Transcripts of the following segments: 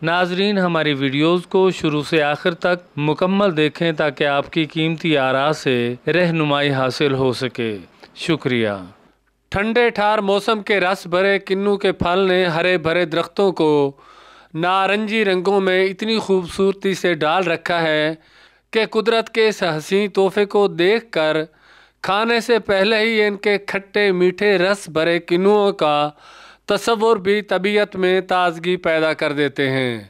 नाजरीन, हमारी वीडियोस को शुरू से आखिर तक मुकम्मल देखें ताकि आपकी कीमती आरा से रहनुमाई हासिल हो सके। शुक्रिया। ठंडे ठार मौसम के रस भरे किन्नू के फल ने हरे भरे दरख्तों को नारंगी रंगों में इतनी खूबसूरती से डाल रखा है कि कुदरत के इस हसीन तोहफे को देखकर खाने से पहले ही इनके खट्टे मीठे रस भरे किन्नुओं का तसव्वुर भी तबीयत में ताजगी पैदा कर देते हैं।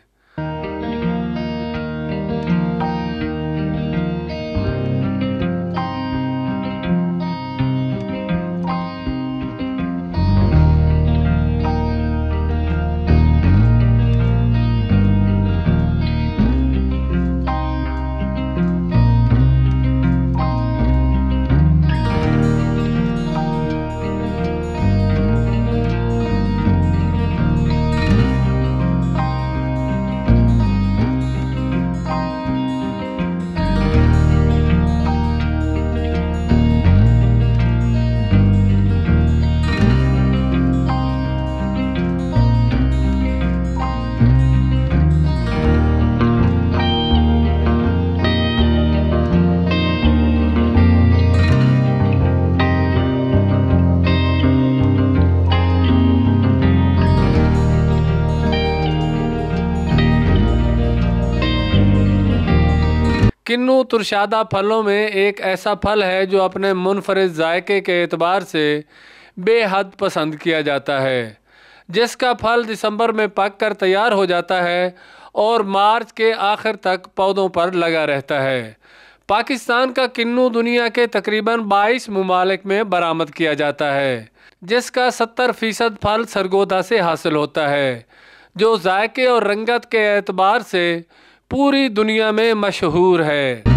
किन्नू तुरशादा फलों में एक ऐसा फल है जो अपने मुनफरिद जायके के एतबार से बेहद पसंद किया जाता है, जिसका फल दिसंबर में पक कर तैयार हो जाता है और मार्च के आखिर तक पौधों पर लगा रहता है। पाकिस्तान का किन्नू दुनिया के तकरीबन 22 ममालिक में बरामद किया जाता है, जिसका 70% फल सरगोदा से हासिल होता है, जो जायके और रंगत के एतबार से पूरी दुनिया में मशहूर है।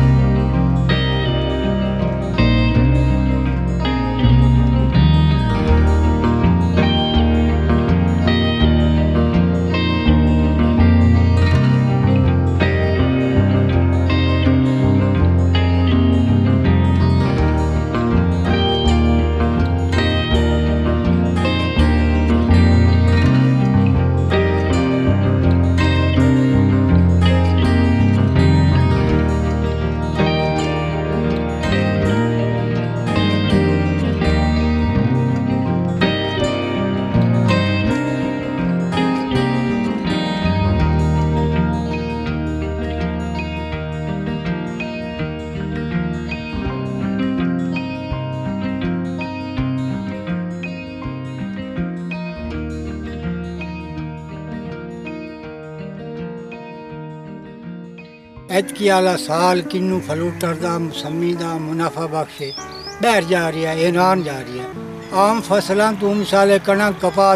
ऐतकी आला साल किन्नू फलूटर दा मौसमी दा मुनाफा बख्शे बैर जा रही है, ऐनान जा रही है। आम फसलों तू मिसाले कणक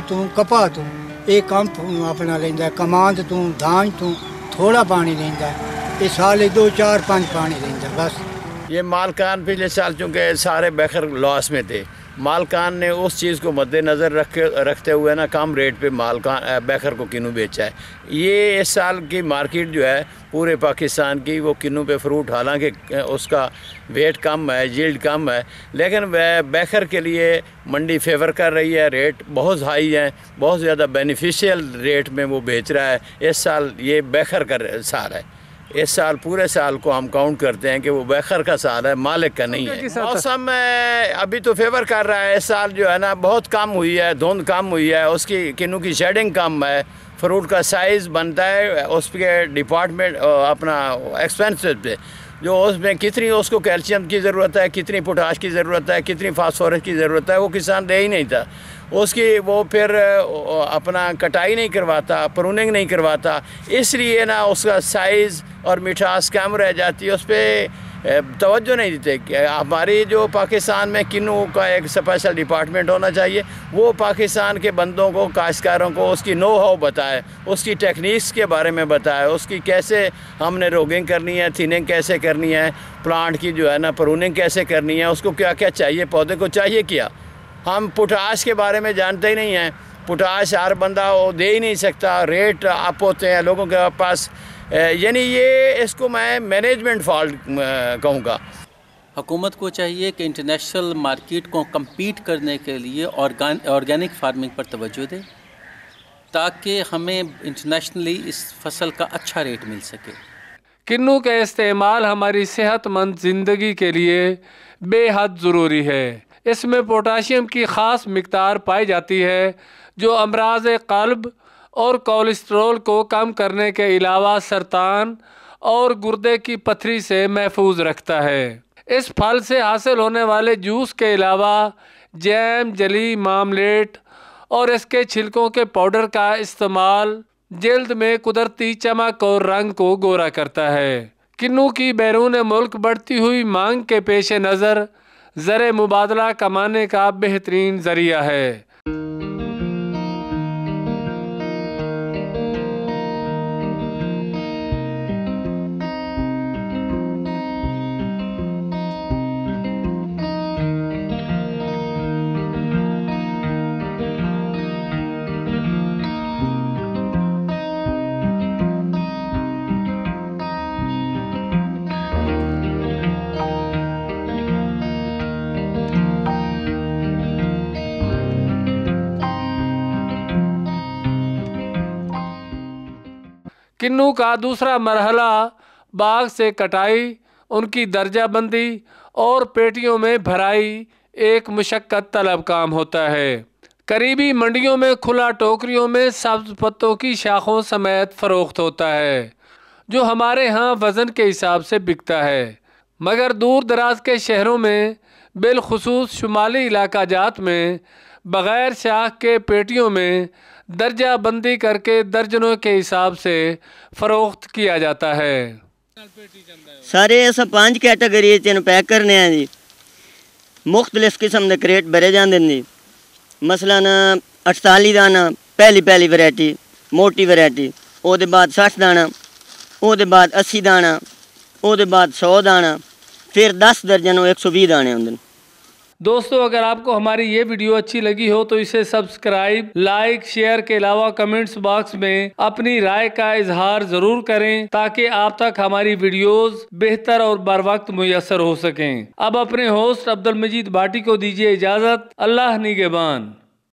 कपा तू एक कम अपना लेंदा, कमांद तू धान तू थोड़ा पानी लेंदा, ये साल 2 4 5 पानी लेंदा बस। ये मालकान पिछले साल चूँकि सारे बेखर लॉस में थे, मालकान ने उस चीज़ को मद्देनज़र रखते हुए ना कम रेट पे मालकान बेखर को किन्नू बेचा है। ये इस साल की मार्केट जो है पूरे पाकिस्तान की वो किन्नू पे फ्रूट, हालांकि उसका वेट कम है, यील्ड कम है, लेकिन वह बेखर के लिए मंडी फेवर कर रही है। रेट बहुत हाई है, बहुत ज़्यादा बेनिफिशियल रेट में वो बेच रहा है। इस साल ये बेखर का साल है। इस साल पूरे साल को हम काउंट करते हैं कि वो बेखर का साल है, मालिक का नहीं है। मौसम अभी तो फेवर कर रहा है। इस साल जो है ना बहुत कम हुई है, धुंध कम हुई है, उसकी किन्नू की शेडिंग कम है, फ्रूट का साइज़ बनता है उसके डिपार्टमेंट अपना एक्सपेंसिव पे, जो उसमें कितनी उसको कैल्शियम की ज़रूरत है, कितनी पोटाश की ज़रूरत है, कितनी फास्फोरस की ज़रूरत है, वो किसान दे ही नहीं था उसकी। वो फिर अपना कटाई नहीं करवाता, प्रूनिंग नहीं करवाता, इसलिए ना उसका साइज़ और मिठास कम रह जाती है, उस पर तवज्जो नहीं देते। हमारी जो पाकिस्तान में किन्नू का एक स्पेशल डिपार्टमेंट होना चाहिए, वो पाकिस्तान के बंदों को, काश्तकारों को उसकी नो हाउ बताए, उसकी टेक्निक्स के बारे में बताए, उसकी कैसे हमने रोगिंग करनी है, थिनिंग कैसे करनी है, प्लांट की जो है ना प्रूनिंग कैसे करनी है, उसको क्या क्या चाहिए, पौधे को चाहिए क्या। हम पोटाश के बारे में जानते ही नहीं हैं। पोटाश हर बंदा वो दे ही नहीं सकता, रेट अप होते हैं लोगों के पास, यानी ये इसको मैं मैनेजमेंट फॉल्ट कहूँगा। हुकूमत को चाहिए कि इंटरनेशनल मार्केट को कम्पीट करने के लिए ऑर्गेनिक फार्मिंग पर तवज्जो दे। ताकि हमें इंटरनेशनली इस फसल का अच्छा रेट मिल सके। किन्नू का इस्तेमाल हमारी सेहतमंद ज़िंदगी के लिए बेहद ज़रूरी है। इसमें पोटाशियम की ख़ास मिक़दार पाई जाती है जो अमराज़ क़ल्ब और कोलेस्ट्रॉल को कम करने के अलावा सरतान और गुर्दे की पथरी से महफूज रखता है। इस फल से हासिल होने वाले जूस के अलावा जैम, जली, मामलेट और इसके छिलकों के पाउडर का इस्तेमाल जल्द में कुदरती चमक और रंग को गोरा करता है। किन्नू की बैरून मुल्क बढ़ती हुई मांग के पेश नज़र ज़र मुबादला कमाने का बेहतरीन ज़रिया है। किन्नू का दूसरा मरहला बाग से कटाई, उनकी दर्जाबंदी और पेटियों में भराई एक मुशक्क़त तलब काम होता है। करीबी मंडियों में खुला टोकरियों में सब्ज़ पत्तों की शाखों समेत फ़रोख्त होता है जो हमारे यहाँ वज़न के हिसाब से बिकता है, मगर दूर दराज के शहरों में बिलखुसूस शुमाली इलाका जात में बग़ैर शाख के पेटियों में दर्जा बंदी करके दर्जनों के हिसाब से फ़रोख्त किया जाता है। सारे अस 5 कैटेगरी च पैक करने हैं जी। मुख्तलिफ किस्म के क्रेट भरे जाते हैं जी। मसलन 48 दाना पहली वैरायटी मोटी वैरायटी, उसके बाद 60 दाना, उसके बाद 80 दाना, उसके बाद 100 दाना, फिर 10 दर्जन 120 दाने होंगे। दोस्तों, अगर आपको हमारी ये वीडियो अच्छी लगी हो तो इसे सब्सक्राइब, लाइक, शेयर के अलावा कमेंट्स बॉक्स में अपनी राय का इजहार ज़रूर करें ताकि आप तक हमारी वीडियोस बेहतर और बर वक्त मुयस्सर हो सकें। अब अपने होस्ट अब्दुल मजीद भाटी को दीजिए इजाज़त। अल्लाह निगहबान।